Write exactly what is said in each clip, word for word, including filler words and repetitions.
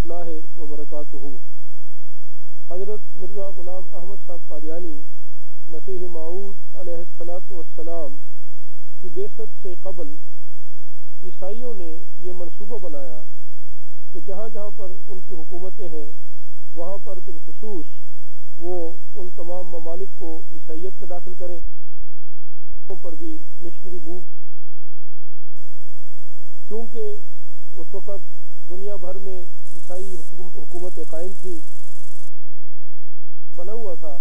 اللہ وبرکاتہ۔ حضرت مرزا غلام احمد صاحب قادیانی مسیح موعود علیہ الصلاۃ والسلام کی بعثت سے قبل عیسائیوں نے یہ منصوبہ بنایا کہ جہاں جہاں پر ان کی حکومتیں ہیں وہاں پر بالخصوص وہ ان تمام ممالک کو عیسائیت میں داخل کریں، پر بھی مشنری موو، چونکہ اس وقت دنیا بھر میں عیسائی حکومتیں قائم تھیں، بنا ہوا تھا،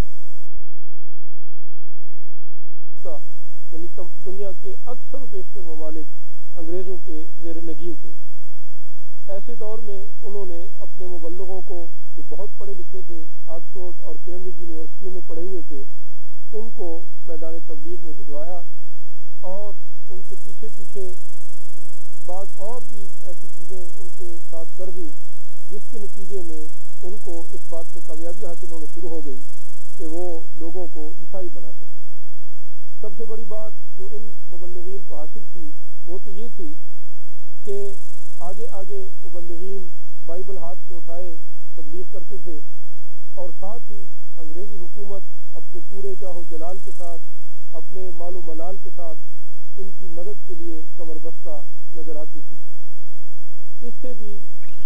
یعنی دنیا کے اکثر و بیشتر ممالک انگریزوں کے زیر نگین تھے۔ ایسے دور میں انہوں نے اپنے مبلغوں کو جو بہت پڑھے لکھے تھے، آکسفورڈ اور کیمبرج یونیورسٹیوں میں پڑھے ہوئے تھے، ان کو میدان تبلیغ میں بھجوایا اور ان کے پیچھے پیچھے بعض اور بھی ایسی چیزیں ان کے ساتھ کر دیں جس کے نتیجے میں ان کو اس بات میں کامیابی حاصل ہونا شروع ہو گئی کہ وہ لوگوں کو عیسائی بنا سکے۔ سب سے بڑی بات جو ان مبلغین کو حاصل تھی وہ تو یہ تھی کہ آگے آگے مبلغین بائبل ہاتھ میں اٹھائے تبلیغ کرتے تھے، اور ساتھ ہی انگریزی حکومت اپنے پورے جاہ و جلال کے ساتھ، اپنے مال و ملال کے ساتھ ان کی مدد کے لیے کمر بستہ نظر آتی تھی۔ اس سے بھی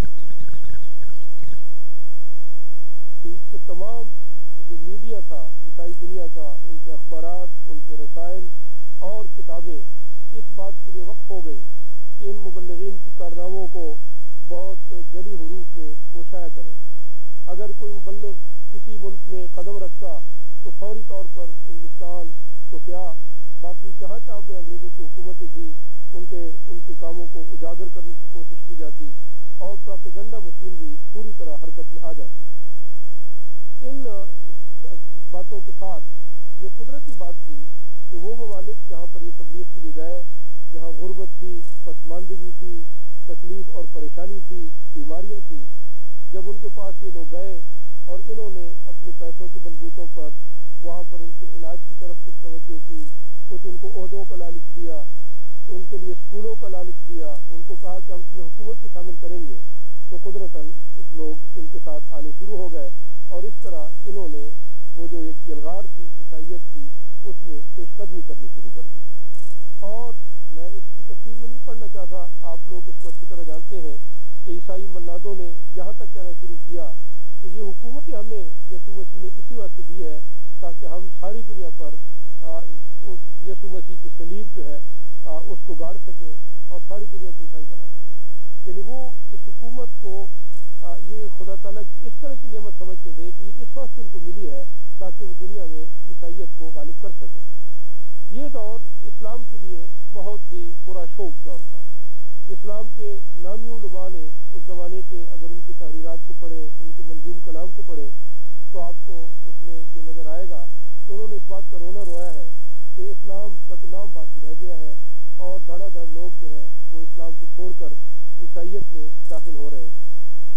کہ تمام جو میڈیا تھا عیسائی دنیا کا، ان کے اخبارات، ان کے رسائل اور کتابیں اس بات کے لیے وقف ہو گئی کہ ان مبلغین کی کارناموں کو بہت جلی حروف میں وہ شائع کریں۔ اگر کوئی مبلغ کسی ملک میں قدم رکھتا تو فوری طور پر انگلستان تو کیا باقی جہاں جہاں پہ انگریزوں کی حکومتیں تھیں ان کے ان کے کاموں کو اجاگر کرنے کی کوشش کی جاتی اور پراپیگنڈا مشینری پوری طرح حرکت میں آ جاتی۔ ان باتوں کے ساتھ یہ قدرتی بات تھی کہ وہ ممالک جہاں پر یہ تبلیغ کے لیے گئے، جہاں غربت تھی، پسماندگی تھی، تکلیف اور پریشانی تھی، بیماریاں تھیں، جب ان کے پاس یہ لوگ گئے اور انہوں نے اپنے پیسوں کے بلبوتوں پر وہاں پر ان کے علاج کی طرف کچھ توجہ کی، کچھ ان کو عہدوں کا لالچ دیا، ان کے لیے اسکولوں کا لالچ دیا، ان کو کہا کہ ہم تمہیں حکومت میں شامل کریں گے، تو قدرتاً کچھ لوگ ان کے ساتھ آنے شروع ہو گئے، اور اس طرح انہوں نے وہ جو ایک یلغار تھی عیسائیت کی اس میں پیش قدمی کرنی شروع کر دی۔ اور میں اس کی تفصیل میں نہیں پڑھنا چاہتا، آپ لوگ اس کو اچھی طرح جانتے ہیں کہ عیسائی منادوں نے یہاں تک کہنا شروع کیا کہ یہ حکومت ہمیں یسوع مسیح نے اسی واسطے دی ہے تاکہ ہم ساری دنیا پر یسوع مسیح کی صلیب جو ہے اس کو گاڑ سکیں اور ساری دنیا کو عیسائی بنا سکیں۔ یعنی وہ اس حکومت کو یہ خدا تعالیٰ کی اس طرح کی نعمت سمجھتے تھے کہ یہ اس واسطے ان کو ملی ہے تاکہ وہ دنیا میں عیسائیت کو غالب کر سکیں۔ یہ دور اسلام کے لیے بہت ہی پراشوب دور تھا۔ اسلام کے نامی علماء نے اس زمانے کے اگر ان کی تحریرات کو پڑھیں، ان کے منظوم کلام کو پڑھیں تو آپ کو اس میں یہ نظر آئے گا کہ انہوں نے اس بات کا رونا رویا ہے کہ اسلام کا تو نام باقی رہ گیا ہے اور دھڑا دھڑ لوگ جو ہیں وہ اسلام کو چھوڑ کر عیسائیت میں داخل ہو رہے ہیں۔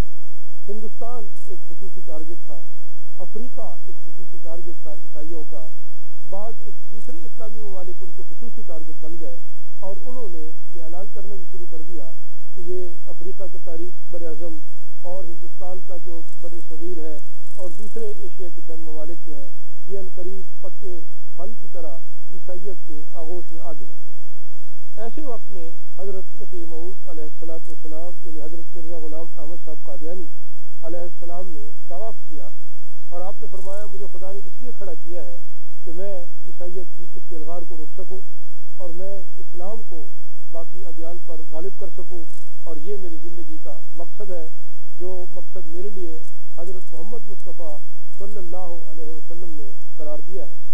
ہندوستان ایک خصوصی ٹارگٹ تھا، افریقہ ایک خصوصی ٹارگٹ تھا عیسائیوں کا، بعض دوسرے اسلامی ممالک ان کے خصوصی ٹارگٹ بن گئے اور انہوں نے یہ اعلان کرنا بھی شروع کر دیا کہ یہ افریقہ کا تاریخ بر اعظم اور ہندوستان کا جو بر صغیر ہے اور دوسرے ایشیا کے چند ممالک جو ہیں یہ عنقریب پکے پھل کی طرح عیسائیت کے آغوش میں آ گریں گے۔ ایسے وقت میں حضرت مسیح موعود علیہ الصلاۃ والسلام یعنی حضرت مرزا غلام احمد صاحب قادیانی علیہ السلام نے دعویٰ کیا اور آپ نے فرمایا مجھے خدا نے اس لیے کھڑا کیا ہے کہ میں عیسائیت کی اس یلغار کو روک سکوں اور میں اسلام کو باقی ادیان پر غالب کر سکوں، اور یہ میری زندگی کا مقصد ہے جو مقصد میرے لیے حضرت محمد مصطفیٰ صلی اللہ علیہ وسلم نے قرار دیا ہے۔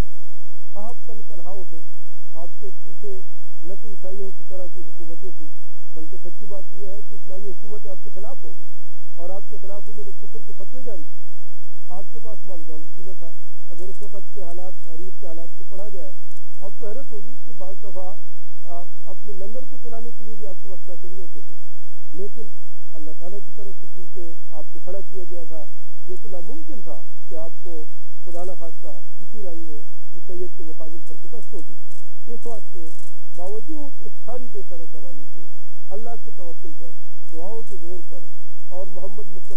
آپ تن تنہا اٹھے، آپ کے پیچھے نہ تو عیسائیوں کی طرح کوئی حکومتیں تھیں، بلکہ سچی بات یہ ہے کہ اسلامی حکومت آپ کے خلاف ہو گئی اور آپ کے خلاف انہوں نے کفر کے فتوے جاری کیے۔ آپ کے پاس مال دولت بھی نہ تھا۔ اگر اس وقت کے حالات، تاریخ کے حالات کو پڑھا جائے تو آپ کو حیرت ہوگی کہ بعض دفعہ اپنے لنگر کو چلانے کے لیے بھی آپ کے پاس پیسے نہیں ہوتے تھے، لیکن اللہ تعالیٰ کی طرف سے کیونکہ آپ کو کھڑا کیا گیا تھا، یہ تو ناممکن تھا کہ آپ کو خدا نخواستہ کسی رنگ میں عیسائیت کے مقابل پر شکست ہوتی۔ اس واسطے باوجود اس ساری بے سر و سامانی کے اللہ کے توکل پر، دعاؤں کے زور پر اور محمد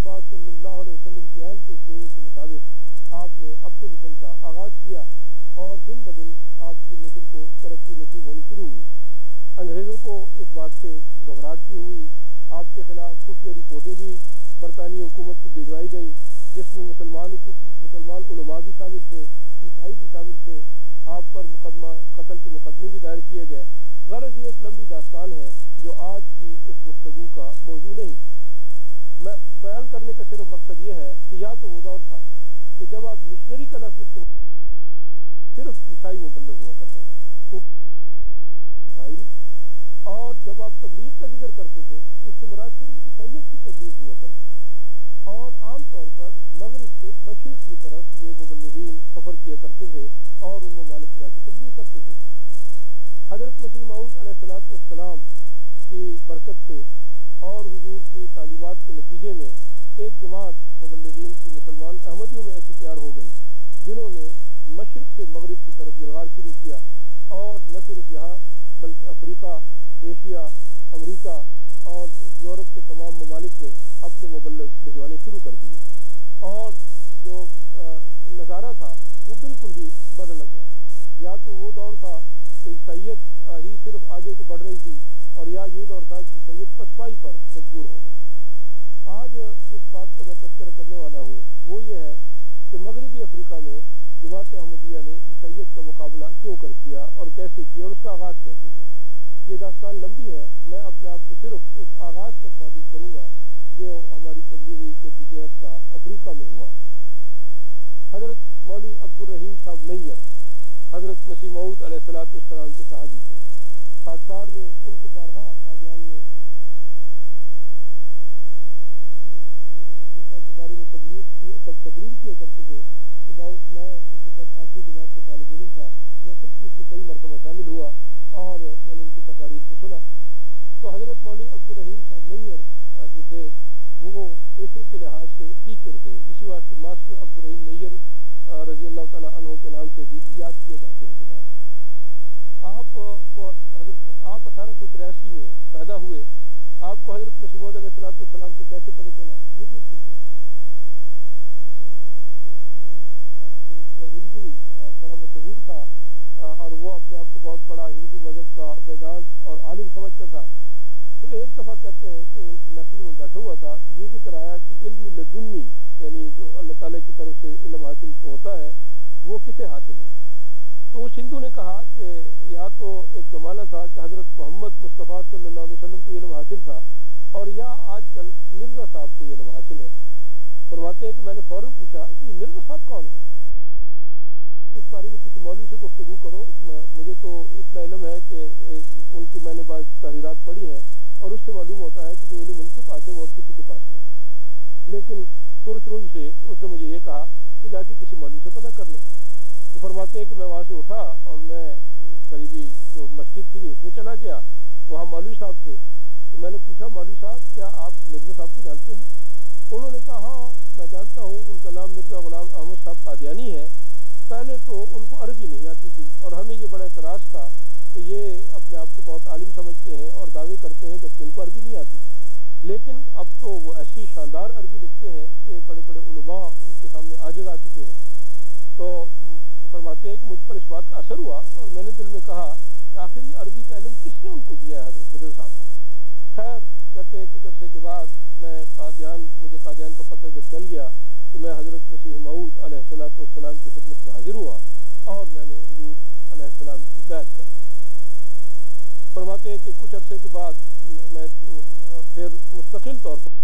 مصطفیٰ صلی اللہ علیہ وسلم کی عین پیش گوئیوں کے مطابق آپ نے اپنے مشن کا آغاز کیا اور دن بدن آپ کی نسل کو ترقی نصیب ہونی شروع ہوئی۔ انگریزوں کو اس بات سے گھبراہٹ بھی ہوئی، آپ کے خلاف خفیہ رپورٹیں بھی برطانوی حکومت کو بھجوائی گئیں، جس میں مسلمان مسلمان علماء بھی شامل تھے، عیسائی بھی شامل تھے۔ آپ پر مقدمہ قتل کے مقدمے بھی دائر کیے گئے۔ غرض یہ ایک لمبی داستان ہے جو آج کی اس گفتگو کا موضوع نہیں۔ میں بیان کرنے کا صرف مقصد یہ ہے کہ یا تو وہ دور تھا کہ جب آپ مشنری کا لفظ استعمال صرف عیسائی مبلغ ہوا کرتا تھا تو تھا ہی نہیں، اور جب آپ تبلیغ کا ذکر کرتے تھے تو اس سے مراد صرف عیسائیت کی تبلیغ ہوا کرتی تھی، اور عام طور پر مغرب سے مشرق کی طرف یہ مبلغین سفر کیا کرتے تھے اور ان ممالک میں جا کے تبلیغ کرتے تھے۔ حضرت مسیح موعود علیہ الصلوۃ والسلام کی برکت سے اور حضور کی تعلیمات کے نتیجے میں ایک جماعت مبلغین کی مسلمان احمدیوں میں ایسی تیار ہو گئی جنہوں نے مشرق سے مغرب کی طرف یلغار شروع کیا، اور نہ صرف یہاں بلکہ افریقہ، ایشیا، امریکہ اور یورپ کے تمام ممالک میں اپنے مبلغ بھجوانے شروع کر دیے، اور جو نظارہ تھا وہ بالکل ہی بدل گیا۔ یا تو وہ دور تھا کہ عیسائیت ہی صرف آگے کو بڑھ رہی تھی، اور یا یہ دور تھا کہ عیسائیت پسپائی پر مجبور ہو گئی۔ آج جس بات کا میں تذکرہ کرنے والا ہوں وہ یہ ہے کہ مغربی افریقہ میں جماعت احمدیہ نے عیسائیت کا مقابلہ کیوں کر کیا اور کیسے کیا اور اس کا آغاز کیسے ہوا۔ یہ داستان لمبی ہے، میں اپنے آپ کو صرف اس آغاز تک محدود کروں گا جو ہماری تبلیغی جدوجہد کا افریقہ میں ہوا۔ حضرت مولوی عبد الرحیم صاحب نیّر حضرت مسیح موعود علیہ الصلوۃ والسلام کے صحابی تھے۔ خاکسار میں ان کو بارہا قادیان میں افریقہ کے بارے میں تبلیغ کی تب تقریر کیا کرتے تھے کہ بہت میں اس وقت آخری جماعت کا طالب علم تھا، میں خود بھی اس میں کئی مرتبہ شامل ہوا اور میں نے ان کی تقاریر کو سنا۔ تو حضرت مولوی عبد الرحیم صاحب نیّر جو تھے وہ پیشے کے لحاظ سے ٹیچر تھے، اسی واسطے ماسٹر عبد الرحیم نیّر رضی اللہ تعالیٰ عنہ کے نام سے بھی یاد کیے جاتے ہیں جماعت میں۔ آپ کو حضرت آپ اٹھارہ سو تریاسی میں پیدا ہوئے، آپ کو حضرت مسیح موعود علیہ الصلوۃ والسلام کو کیسے پتہ چلا، یہ بھی ایک دلچسپ بات ہے۔ آپ فرمایا کرتے تھے کہ میں ایک ہندو بڑا مشہور تھا اور وہ اپنے آپ کو بہت بڑا ہندو مذہب کا ویدانت اور عالم سمجھتا تھا۔ تو ایک دفعہ کہتے ہیں کہ ان کی محفل میں بیٹھا ہوا تھا، یہ ذکر آیا کہ علم لدنی یعنی جو اللہ تعالیٰ کی طرف سے علم حاصل ہوتا ہے وہ کسے حاصل ہے۔ تو اس ہندو نے کہا کہ یا تو ایک زمانہ تھا کہ حضرت محمد مصطفیٰ صلی اللہ علیہ وسلم کو علم حاصل تھا، اور یا آج کل مرزا صاحب کو علم حاصل ہے۔ فرماتے ہیں کہ میں نے فوراً پوچھا کہ یہ مرزا صاحب کون ہے، اس بارے میں کسی مولوی سے گفتگو کرو، مجھے تو اتنا علم ہے کہ ان کی میں نے بعض تحریرات پڑھی ہیں اور اس سے معلوم ہوتا ہے کہ جو علم ان کے پاس ہے وہ اور کسی کے پاس نہیں۔ لیکن ترش روئی سے اس نے مجھے یہ کہا کہ جا کے کسی مولوی سے پتہ کر لو۔ تو فرماتے ہیں کہ میں وہاں سے اٹھا اور میں قریبی جو مسجد تھی اس میں چلا گیا، وہاں مولوی صاحب تھے۔ تو میں نے پوچھا مولوی صاحب کیا آپ مرزا صاحب کو جانتے ہیں؟ انہوں نے کہا ہاں میں جانتا ہوں، ان کا نام مرزا غلام احمد صاحب قادیانی ہے۔ پہلے تو ان کو عربی نہیں آتی تھی اور ہمیں یہ بڑا اعتراض تھا کہ یہ اپنے آپ کو بہت عالم سمجھتے ہیں اور دعوے کرتے ہیں جبکہ ان کو عربی نہیں آتی، لیکن اب تو وہ ایسی شاندار عربی لکھتے ہیں کہ بڑے بڑے علماء ان کے سامنے عاجز آ چکے ہیں۔ تو فرماتے ہیں کہ مجھ پر اس بات کا اثر ہوا اور میں نے دل میں کہا کہ آخر یہ عربی کا علم کس نے ان کو دیا ہے حضرت مرزا صاحب کو۔ خیر کہتے ہیں کچھ عرصے کے بعد میں قادیان مجھے قادیان کا پتہ جب چل گیا تو میں حضرت مسیح موعود علیہ الصلوۃ والسلام کی خدمت میں حاضر ہوا اور میں نے حضور علیہ السلام کی بیعت کر لی۔ فرماتے ہیں کہ کچھ عرصے کے بعد میں پھر مستقل طور پر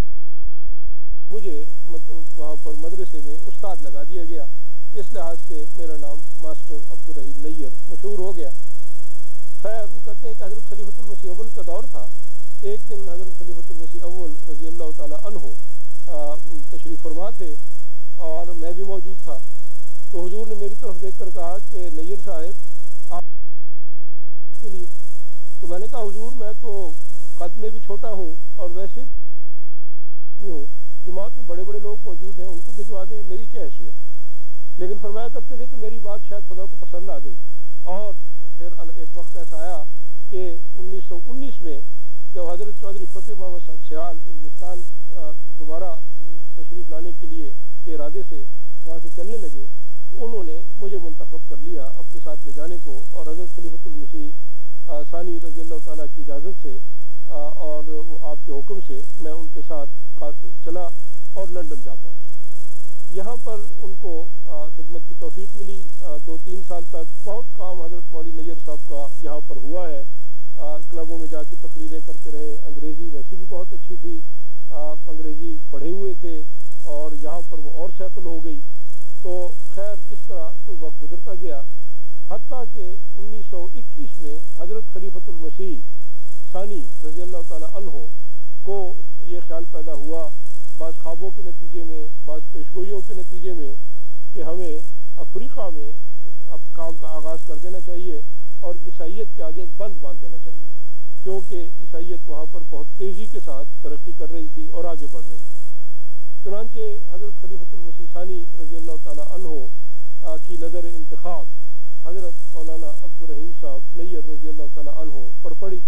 مجھے وہاں پر مدرسے میں استاد لگا دیا گیا، اس لحاظ سے میرا نام ماسٹر عبد الرحیم نیّر مشہور ہو گیا۔ خیر وہ کہتے ہیں کہ حضرت خلیفۃ المسیح اول کا دور تھا۔ ایک دن حضرت خلیفۃ المسیح اول رضی اللہ تعالیٰ عنہ تشریف فرما تھے اور میں بھی موجود تھا۔ تو حضور نے میری طرف دیکھ کر کہا کہ نیّر صاحب آپ کے لیے، تو میں نے کہا حضور میں تو قد میں بھی چھوٹا ہوں اور ویسے بھی ہوں، جماعت میں بڑے بڑے لوگ موجود ہیں ان کو بھجوا دیں، میری کیا حیثیت۔ لیکن فرمایا کرتے تھے کہ میری بات شاید خدا کو پسند آ گئی، اور پھر ایک وقت ایسا آیا کہ انیس سو انیس میں جب حضرت چودھری فتح محمد صاحب سیال انگلستان دوبارہ تشریف لانے کے لیے کے ارادے سے وہاں سے چلنے لگے تو انہوں نے مجھے منتخب کر لیا اپنے ساتھ لے جانے کو، اور حضرت خلیفۃ المسیح ثانی رضی اللہ تعالیٰ کی اجازت سے اور آپ کے حکم سے میں ان کے ساتھ چلا اور لندن جا پہنچا۔ یہاں پر ان کو خدمت کی توفیق ملی، دو تین سال تک بہت کام حضرت مولوی نیّر صاحب کا یہاں پر ہوا ہے، کلبوں میں جا کے تقریریں کرتے رہے، انگریزی ویسے بھی بہت اچھی تھی، انگریزی پڑھے ہوئے تھے اور یہاں پر وہ اور سیٹل ہو گئی۔ تو خیر اس طرح کوئی وقت گزرتا گیا، حتیٰ کہ انیس سو اکیس میں حضرت خلیفۃ المسیح ثانی رضی اللہ تعالیٰ عنہ کو یہ خیال پیدا ہوا بعض خوابوں کے نتیجے میں، بعض پیشگوئیوں کے نتیجے میں، کہ ہمیں افریقہ میں اب کام کا آغاز کر دینا چاہیے اور عیسائیت کے آگے بند باندھ دینا چاہیے، کیونکہ عیسائیت وہاں پر بہت تیزی کے ساتھ ترقی کر رہی تھی اور آگے بڑھ رہی تھی۔ چنانچہ حضرت خلیفۃ المسیح ثانی رضی اللہ تعالیٰ عنہ کی نظر انتخاب حضرت مولانا عبد الرحیم صاحب نیّر رضی اللہ تعالیٰ عنہ پر پڑی،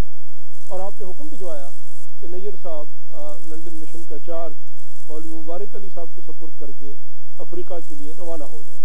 اور آپ نے حکم بھجوایا کہ نیّر صاحب لنڈن مشن کا چارج مولوی مبارک علی صاحب کے سپرد کر کے افریقہ کے لیے روانہ ہو جائے۔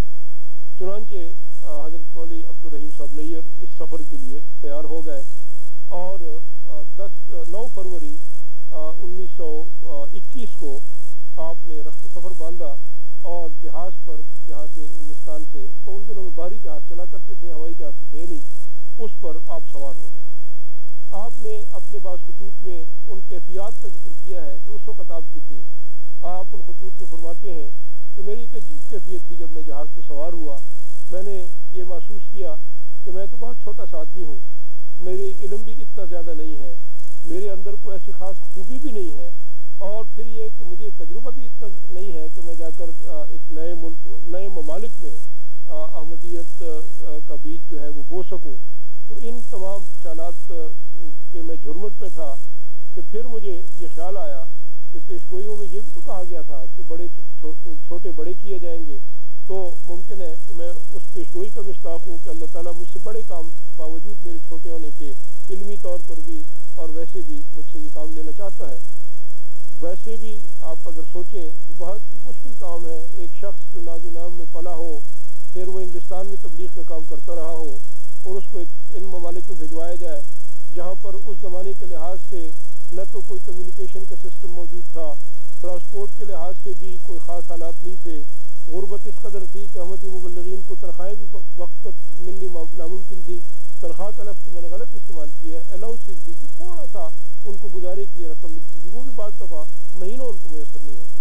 چنانچہ حضرت مولوی عبد الرحیم صاحب نیّر اس سفر کے لیے تیار ہو گئے، اور دس نو فروری انیس سو اکیس کو آپ نے رخت سفر باندھا اور جہاز پر یہاں سے انگلستان سے، تو ان دنوں میں بحری جہاز چلا کرتے تھے، ہوائی جہاز تو تھے نہیں، اس پر آپ سوار ہو گئے۔ آپ نے اپنے بعض خطوط میں ان کیفیات کا ذکر کیا ہے جو اس وقت آپ کی تھی۔ آپ ان خطوط میں فرماتے ہیں کہ میری ایک عجیب کیفیت تھی جب میں جہاز پہ سوار ہوا، میں نے یہ محسوس کیا کہ میں تو بہت چھوٹا سا آدمی ہوں، میرے علم بھی اتنا زیادہ نہیں ہے، میرے اندر کوئی ایسی خاص خوبی بھی نہیں ہے، اور پھر یہ کہ مجھے تجربہ بھی اتنا نہیں ہے کہ میں جا کر ایک نئے ملک نئے ممالک میں احمدیت کا بیج جو ہے وہ بو سکوں۔ تو ان تمام خیالات کے میں جھرمٹ میں تھا کہ پھر مجھے یہ خیال آیا کہ پیشگوئیوں میں یہ بھی تو کہا گیا تھا کہ بڑے چھوٹے بڑے کیے جائیں گے، تو ممکن ہے کہ میں اس پیشگوئی کا مصداق ہوں کہ اللہ تعالیٰ مجھ سے بڑے کام باوجود میرے چھوٹے ہونے کے علمی طور پر بھی اور ویسے بھی مجھ سے یہ کام لینا چاہتا ہے۔ ویسے بھی آپ اگر سوچیں تو بہت ہی مشکل کام ہے، ایک شخص جو ناز و نام میں پلا ہو، پھر وہ انگلستان میں تبلیغ کا کام کرتا رہا ہو، اور اس کو ایک ان ممالک میں بھجوایا جائے جہاں پر اس زمانے کے لحاظ سے نہ تو کوئی کمیونیکیشن کا سسٹم موجود تھا، ٹرانسپورٹ کے لحاظ سے بھی کوئی خاص حالات نہیں تھے، غربت اس قدر تھی کہ احمدی مبلغین کو تنخواہیں بھی وقت پر ملنی ناممکن تھی۔ تنخواہ کا لفظ میں نے غلط استعمال کیا ہے، الاؤنسز بھی جو تھوڑا سا ان کو گزارے کے لیے رقم ملتی تھی وہ بھی بعض دفعہ مہینوں ان کو میسر نہیں ہوتی۔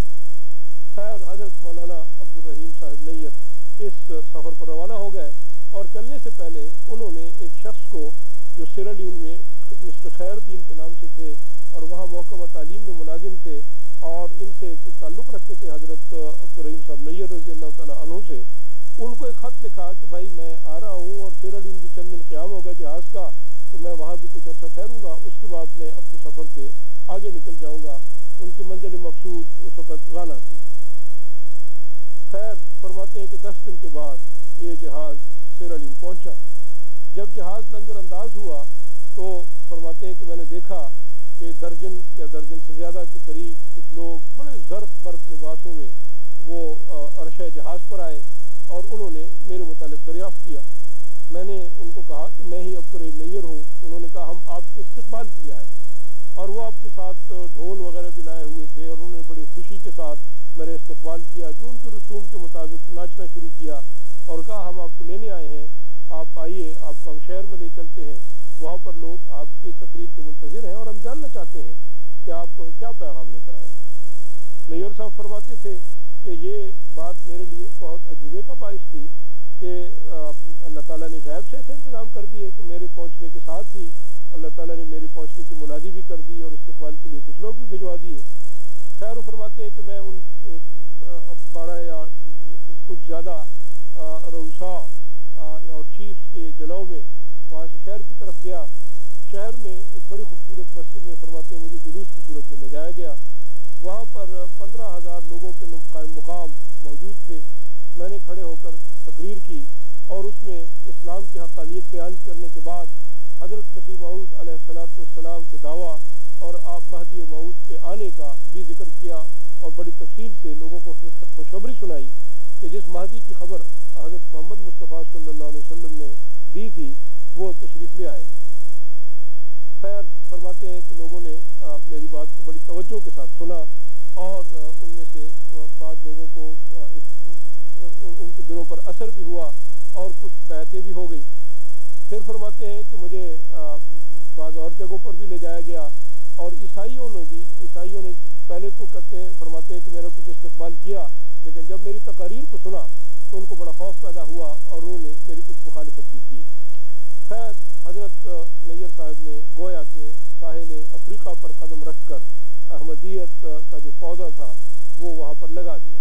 خیر حضرت مولانا عبد الرحیم صاحب نیّر اس سفر پر روانہ ہو گئے، اور چلنے سے پہلے انہوں نے ایک شخص کو جو سیرا لیون میں مسٹر خیر الدین کے نام سے تھے اور وہاں محکمہ تعلیم میں ملازم تھے اور ان سے کچھ تعلق رکھتے تھے حضرت عبد الرحیم صاحب نیّر رضی اللہ تعالیٰ عنہ سے، ان کو ایک خط لکھا کہ بھائی میں آ رہا ہوں اور سیرا لیون بھی چند دن قیام ہوگا جہاز کا، تو میں وہاں بھی کچھ عرصہ ٹھہروں گا، اس کے بعد میں اپنے سفر پہ آگے نکل جاؤں گا۔ ان کی منزل مقصود اس وقت غانا تھی۔ خیر فرماتے ہیں کہ دس دن کے بعد یہ جہاز سیرا لیون پہنچا۔ جب جہاز لنگر انداز ہوا تو فرماتے ہیں کہ میں نے دیکھا کہ درجن یا درجن سے زیادہ کے قریب کچھ لوگ بڑے زرق برق لباسوں میں وہ عرشہ جہاز پر آئے اور انہوں نے میرے متعلق دریافت کیا۔ میں نے ان کو کہا کہ میں ہی عبد الرحیم نیّر ہوں۔ انہوں نے کہا ہم آپ کے استقبال کے لیے آئے ہیں، اور وہ اپنے ساتھ ڈھول وغیرہ بھی لائے ہوئے تھے اور انہوں نے بڑی خوشی کے ساتھ میرے استقبال کیا، جو ان کے رسوم کے مطابق ناچنا شروع کیا اور کہا ہم آپ کو لینے آئے ہیں، آپ آئیے، آپ کو ہم شہر میں لے چلتے ہیں، وہاں پر لوگ آپ کی تقریر کے منتظر ہیں اور ہم جاننا چاہتے ہیں کہ آپ کیا پیغام لے کر آئے ہیں۔ نیّر صاحب فرماتے تھے کہ یہ بات میرے لیے بہت عجوبے کا باعث تھی کہ اللہ تعالیٰ نے غیب سے ایسے انتظام کر دیے کہ میرے پہنچنے کے ساتھ ہی اللہ تعالیٰ نے میرے پہنچنے کی منادی بھی کر دی اور استقبال کے لیے کچھ لوگ بھی بھجوا دیے۔ خیر فرماتے ہیں کہ میں ان بارہ یا کچھ زیادہ رؤساء اور چیفز کے جلوں میں وہاں سے شہر کی طرف گیا۔ شہر میں ایک بڑی خوبصورت مسجد میں فرماتے ہیں مجھے جلوس کی صورت میں لے جایا گیا، وہاں پر پندرہ ہزار لوگوں کے قائم مقام موجود تھے۔ میں نے کھڑے ہو کر تقریر کی اور اس میں اسلام کی حقانیت بیان کرنے کے بعد حضرت مسیح موعود علیہ الصلوۃ والسلام کے دعویٰ اور آپ مہدی موعود کے آنے کا بھی ذکر کیا اور بڑی تفصیل سے لوگوں کو خوشخبری سنائی کہ جس مہدی کی خبر حضرت محمد مصطفیٰ صلی اللہ علیہ وسلم نے دی تھی وہ تشریف لے آئے ہیں۔ خیر، فرماتے ہیں کہ لوگوں نے آ, میری بات کو بڑی توجہ کے ساتھ سنا اور آ, ان میں سے بعض لوگوں کو آ, اس, ان, ان کے دلوں پر اثر بھی ہوا اور کچھ بیعتیں بھی ہو گئی۔ پھر فرماتے ہیں کہ مجھے آ, بعض اور جگہوں پر بھی لے جایا گیا اور عیسائیوں نے بھی عیسائیوں نے پہلے تو کہتے ہیں فرماتے ہیں کہ میرا کچھ استقبال کیا، لیکن جب میری تقاریر کو سنا تو ان کو بڑا خوف پیدا ہوا اور انہوں نے میری کچھ مخالفت بھی کی۔ خیر، حضرت نیئر صاحب نے گویا کہ ساحل افریقہ پر قدم رکھ کر احمدیت کا جو پودا تھا وہ وہاں پر لگا دیا۔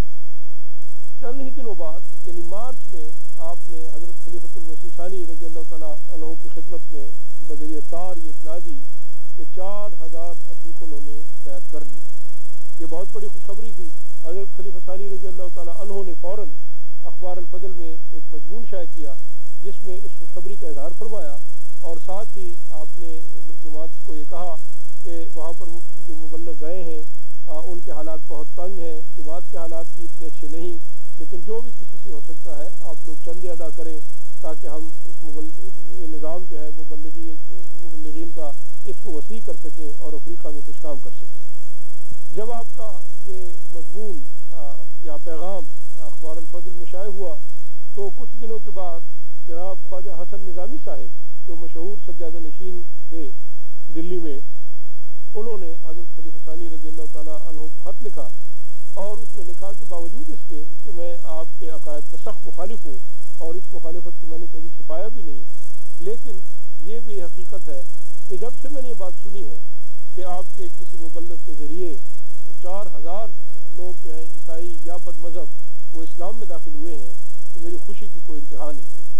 چند ہی دنوں بعد یعنی مارچ میں آپ نے حضرت خلیفۃ المسیح ثانی رضی اللہ تعالیٰ عنہ کی خدمت میں بذریعہ تار یہ اطلاع دی کہ چار ہزار افریقنوں نے بیعت کر لی ہے۔ یہ بہت بڑی خوشخبری تھی۔ حضرت خلیفہ ثانی رضی اللہ تعالیٰ عنہ نے فوراً اخبار الفضل میں ایک مضمون شائع کیا جس میں اس خوشخبری کا اظہار فرمایا اور ساتھ ہی آپ نے جماعت کو یہ کہا کہ وہاں پر جو مبلغ گئے ہیں آ, ان کے حالات بہت تنگ ہیں، جماعت کے حالات بھی اتنے اچھے نہیں، لیکن جو بھی کسی سے ہو سکتا ہے آپ لوگ چندے ادا کریں تاکہ ہم اس مبلغ یہ نظام جو ہے مبلغی مبلغین کا اس کو وسیع کر سکیں اور افریقہ میں کچھ کام کر سکیں۔ جب آپ کا یہ مضمون آ, یا پیغام اخبار الفضل میں شائع ہوا تو کچھ دنوں کے بعد جناب خواجہ حسن نظامی صاحب جو مشہور سجادہ نشین تھے دلی میں، انہوں نے حضرت خلیفہ ثانی رضی اللہ تعالیٰ عنہ کو خط لکھا اور اس میں لکھا کہ باوجود اس کے کہ میں آپ کے عقائد کا سخت مخالف ہوں اور اس مخالفت کو میں نے کبھی چھپایا بھی نہیں، لیکن یہ بھی حقیقت ہے کہ جب سے میں نے یہ بات سنی ہے کہ آپ کے کسی مبلغ کے ذریعے چار ہزار لوگ جو ہیں عیسائی یا بد مذہب وہ اسلام میں داخل ہوئے ہیں تو میری خوشی کی کوئی انتہا نہیں رہی،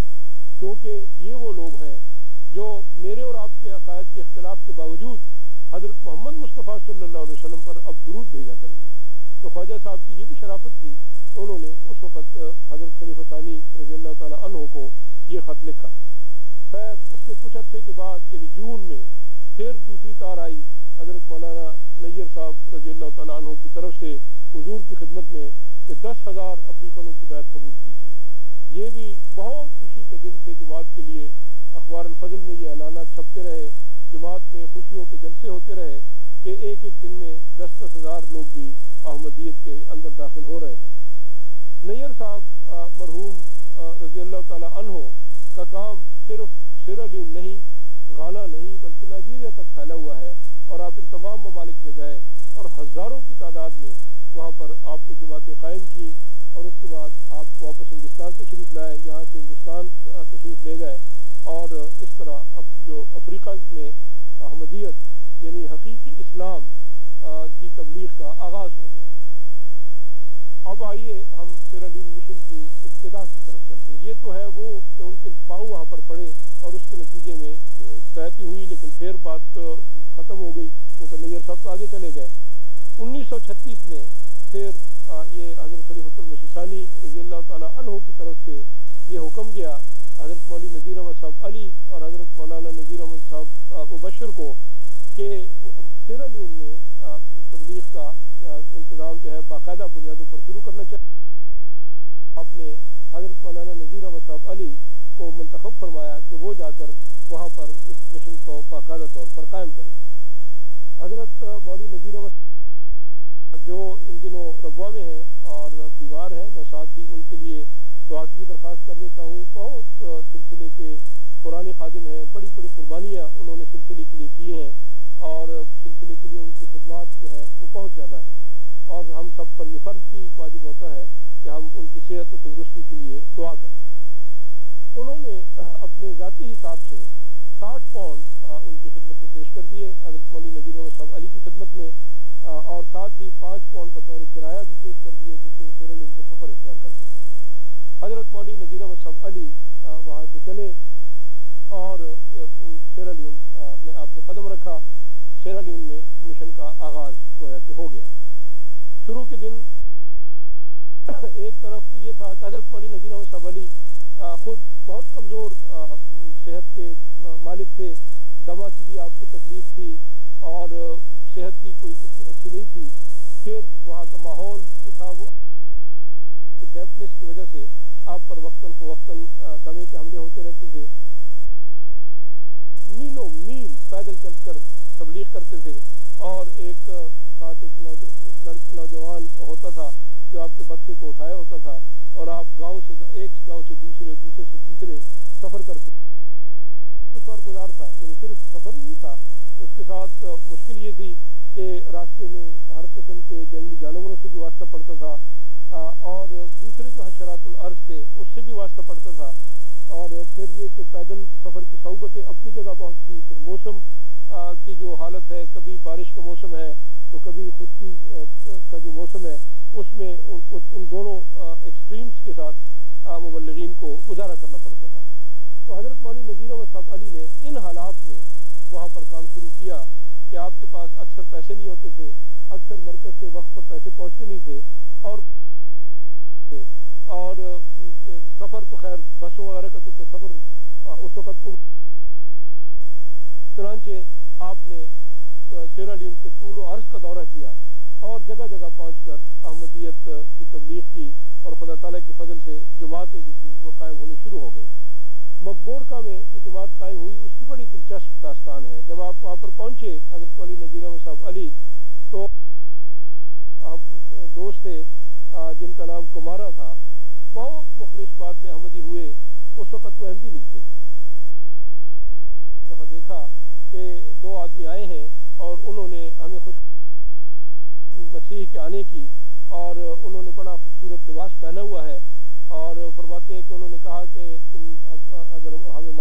کیونکہ یہ وہ لوگ ہیں جو میرے اور آپ کے عقائد کے اختلاف کے باوجود حضرت محمد مصطفیٰ صلی اللہ علیہ وسلم پر اب درود بھیجا کریں گے۔ تو خواجہ صاحب کی یہ بھی شرافت تھی کہ انہوں نے اس وقت حضرت خلیفہ ثانی رضی اللہ تعالیٰ عنہ کو یہ خط لکھا۔ خیر، اس کے کچھ عرصے کے بعد یعنی جون میں پھر دوسری تار آئی حضرت مولانا نیئر صاحب رضی اللہ تعالیٰ عنہ کی طرف سے حضور کی خدمت میں کہ دس ہزار افریقنوں کی بیعت قبول کیجیے۔ یہ بھی بہت خوشی کے دن تھے جماعت کے لیے۔ اخبار الفضل میں یہ اعلانات چھپتے رہے، جماعت میں خوشیوں کے جلسے ہوتے رہے کہ ایک ایک دن میں دس دس ہزار لوگ بھی احمدیت کے اندر داخل ہو رہے ہیں۔ نیئر صاحب مرحوم رضی اللہ تعالیٰ عنہ کا کام صرف سیرا لیون نہیں، غانا نہیں، بلکہ نائجیریا تک پھیلا ہوا ہے اور آپ ان تمام ممالک میں گئے اور ہزاروں کی تعداد میں وہاں پر آپ نے جماعتیں قائم کی اور اس کے بعد آپ واپس ہندوستان تشریف لائے، یہاں سے ہندوستان تشریف لے گئے اور اس طرح جو افریقہ میں احمدیت یعنی حقیقی اسلام کی تبلیغ کا آغاز ہو گیا۔ اب آئیے ہم سیرا لیون مشن کی ابتدا کی طرف چلتے ہیں۔ یہ تو ہے وہ کہ ان کے پاؤں وہاں پر پڑے اور اس کے نتیجے میں بیعتیں ہوئی، لیکن پھر بات ختم ہو گئی کیونکہ نیئر صاحب تو آگے چلے گئے۔ انیس سو چھتیس میں پھر یہ حضرت خلیفۃ المسیح ثانی رضی اللہ تعالیٰ عنہ کی طرف سے یہ حکم گیا حضرت مولوی نذیر احمد صاحب علی اور حضرت مولانا نذیر احمد صاحب مبشر کو کہ سیرا لیون میں تبلیغ کا انتظام جو ہے باقاعدہ بنیادوں پر شروع کرنا چاہیے۔ آپ نے حضرت مولانا نذیر احمد صاحب علی کو منتخب فرمایا کہ وہ جا کر وہاں پر اس مشن کو باقاعدہ طور پر قائم کریں۔ حضرت مولوی نذیر احمد جو ان دنوں ربوہ میں ہیں اور بیمار ہیں، میں ساتھ ہی ان کے لیے دعا کی بھی درخواست کر دیتا ہوں۔ بہت سلسلے کے پرانے خادم ہیں، بڑی بڑی قربانیاں انہوں نے سلسلے کے لیے کی ہیں اور سلسلے کے لیے ان کی خدمات جو ہیں وہ بہت زیادہ ہیں اور ہم سب پر یہ فرض بھی واجب ہوتا ہے کہ ہم ان کی صحت و تندرستی کے لیے دعا کریں۔ انہوں نے اپنے ذاتی حساب سے ساٹھ پاؤنڈ ان کی خدمت میں پیش کر دیے حضرت مولوی نذیر احمد صاحب علی کی خدمت میں، اور ساتھ ہی پانچ پاؤنڈ بطور کرایہ بھی پیش کر دیے جس سے سیرا لیون کا سفر اختیار کر سکیں۔ حضرت مولوی نذیر احمد صاحب علی وہاں سے چلے اور سیرا لیون میں آپ نے قدم رکھا۔ سیرا لیون میں مشن کا آغاز گویا کہ ہو گیا۔ شروع کے دن ایک طرف تو یہ تھا کہ حضرت مولوی نذیر احمد صاحب علی خود بہت کمزور صحت کے مالک تھے، دمہ کی بھی آپ کو تکلیف تھی اور صحت بھی کوئی اتنی اچھی نہیں تھی، پھر وہاں کا ماحول جو تھا وہ ڈیمپنس کی وجہ سے آپ پر وقتاً فوقتاً دمے کے حملے ہوتے رہتے تھے. میلوں میل پیدل چل کر تبلیغ کرتے تھے اور ایک ساتھ ایک نوجوان ہوتا تھا جو آپ کے بکسے کو اٹھایا ہوتا تھا اور آپ گاؤں سے ایک گاؤں سے دوسرے دوسرے سے تیسرے سفر کرتے. دشوار گزار تھا, یعنی صرف سفر ہی نہیں تھا, اس کے ساتھ مشکل یہ تھی کہ راستے میں ہر قسم کے جنگلی جانوروں سے بھی واسطہ پڑتا تھا اور دوسرے جو حشرات الارض تھے اس سے بھی واسطہ پڑتا تھا. اور پھر یہ کہ پیدل سفر کی صعوبتیں اپنی جگہ بہت تھی. پھر موسم کی جو حالت ہے, کبھی بارش کا موسم ہے تو کبھی خشکی کا جو موسم ہے, اس میں ان, ان دونوں ایکسٹریمز کے ساتھ مبلغین کو گزارا کرنا پڑتا تھا. تو حضرت مولوی نذیر احمد صاحب علی نے ان حالات میں وہاں پر کام شروع کیا کہ آپ کے پاس اکثر پیسے نہیں ہوتے تھے, اکثر مرکز سے وقت پر پیسے پہنچتے نہیں تھے, اور اور سفر تو خیر بسوں وغیرہ کا تو تصور اس وقت کو. چنانچہ آپ نے سیرا لیون کے طول و عرض کا دورہ کیا اور جگہ جگہ پہنچ کر احمدیت کی تبلیغ کی اور خدا تعالیٰ کے فضل سے جماعتیں جو تھیں وہ قائم ہونی شروع ہو گئیں. مقبورکا میں جو جماعت قائم ہوئی اس کی بڑی دلچسپ داستان ہے. جب آپ وہاں پر پہنچے حضرت مولوی نذیر احمد صاحب علی, تو دوست تھے جن کا نام کمارا تھا, بہت مخلص بات میں احمدی ہوئے. اس وقت وہ احمدی نہیں تھے. دفعہ دیکھا کہ دو آدمی آئے ہیں اور انہوں نے ہمیں خوش مسیح کے آنے کی, اور انہوں نے بڑا خوبصورت لباس پہنا ہوا ہے, اور فرماتے ہیں کہ انہوں نے کہا کہ تم اگر ہمیں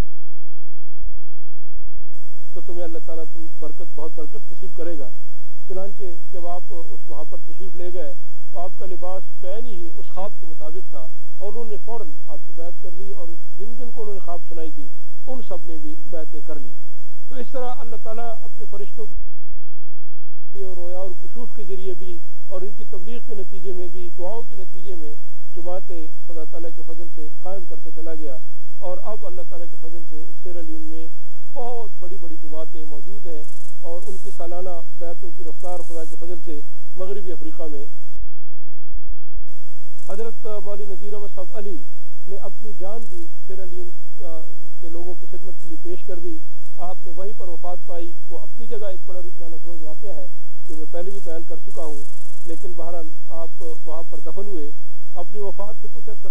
تو تمہیں اللہ تعالیٰ تم برکت بہت برکت نصیب کرے گا. چنانچہ جب آپ اس وہاں پر تشریف لے گئے تو آپ کا لباس بین ہی اس خواب کے مطابق تھا, اور انہوں نے فوراً آپ کی بیعت کر لی, اور جن جن کو انہوں نے خواب سنائی تھی ان سب نے بھی بیعتیں کر لیں. تو اس طرح اللہ تعالیٰ اپنے فرشتوں کے اور رویا اور کشوف کے ذریعے بھی اور ان کی تبلیغ کے نتیجے میں بھی, دعاؤں کے نتیجے میں جماعتیں خدا تعالیٰ کے فضل سے قائم کرتا چلا گیا. اور اب اللہ تعالیٰ کے فضل سے سیرا لیون میں بہت بڑی بڑی جماعتیں موجود ہیں, اور ان کی سالانہ بیعتوں کی رفتار خدا کے فضل سے مغربی افریقہ میں. حضرت مولوی نذیر احمد صاحب علی نے اپنی جان بھی سیرا لیون کے لوگوں کی خدمت کے لیے پیش کر دی. آپ نے وہیں پر وفات پائی. وہ اپنی جگہ ایک بڑا رجحان افروز واقعہ ہے جو میں پہلے بھی بیان کر چکا ہوں, لیکن بہرحال آپ وہاں پر دفن ہوئے. اپنی وفات سے کچھ عرصہ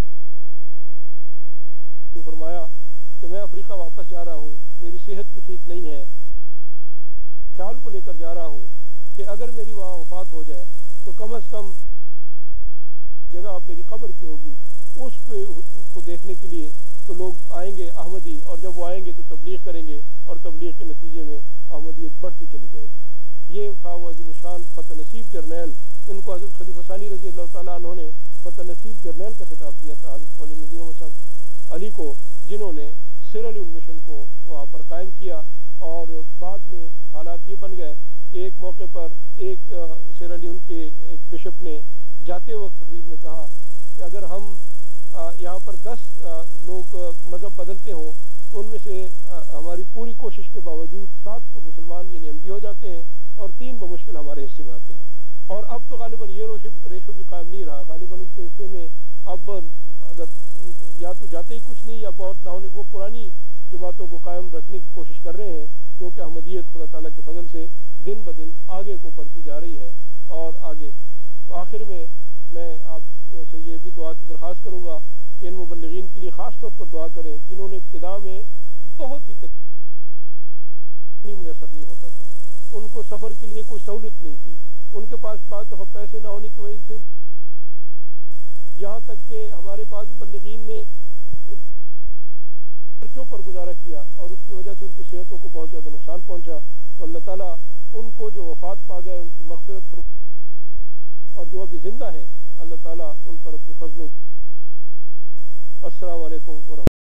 فرمایا کہ میں افریقہ واپس جا رہا ہوں, میری صحت بھی ٹھیک نہیں ہے, خیال کو لے کر جا رہا ہوں کہ اگر میری وہاں وفات ہو جائے تو کم از کم جگہ اب میری قبر کی ہوگی, اس کو دیکھنے کے لیے تو لوگ آئیں گے احمدی, اور جب وہ آئیں گے تو تبلیغ کریں گے, اور تبلیغ کے نتیجے میں احمدیت بڑھتی چلی جائے گی. یہ تھا وہ عظیم الشان فتح نصیب جرنیل. ان کو حضرت خلیفہ ثانی رضی اللہ تعالیٰ عنہ نے فتح نصیب جرنیل کا خطاب دیا تھا حضرت مولوی نذیر احمد صاحب علی کو, جنہوں نے سیرا لیون مشن کو وہاں پر قائم کیا. اور بعد میں حالات یہ بن گئے کہ ایک موقع پر ایک سیرا لیون کے ایک بشپ نے جاتے وقت تقریر میں کہا کہ اگر ہم یہاں پر دس لوگ مذہب بدلتے ہوں تو ان میں سے ہماری پوری کوشش کے باوجود سات تو مسلمان یعنی احمدی ہو جاتے ہیں, اور تین بمشکل ہمارے حصے میں آتے ہیں. اور اب تو غالباً یہ ریشو بھی قائم نہیں رہا. غالباً ان کے حصے میں اب اگر یا تو جاتے ہی کچھ نہیں یا بہت نہ ہونے, وہ پرانی جماعتوں کو قائم رکھنے کی کوشش کر رہے ہیں, کیونکہ احمدیت خدا تعالیٰ کے فضل سے دن بدن آگے کو بڑھتی جا رہی ہے اور آگے. تو آخر میں میں آپ سے یہ بھی دعا کی درخواست کروں گا کہ ان مبلغین کے لیے خاص طور پر دعا کریں جنہوں نے ابتدا میں بہت ہی تکلیف میسر نہیں ہوتا تھا, ان کو سفر کے لیے کوئی سہولت نہیں تھی, ان کے پاس بعض دفعہ پیسے نہ ہونے کی وجہ سے, یہاں تک کہ ہمارے بعض مبلغین نے خرچوں پر گزارا کیا اور اس کی وجہ سے ان کی صحتوں کو بہت زیادہ نقصان پہنچا. تو اللہ تعالیٰ ان کو جو وفات پا گئے ان کی مغفرت فرمائے, اور جو ابھی زندہ ہیں اللہ تعالیٰ ان پر اپنے فضلوں. السلام علیکم ورحمۃ اللہ.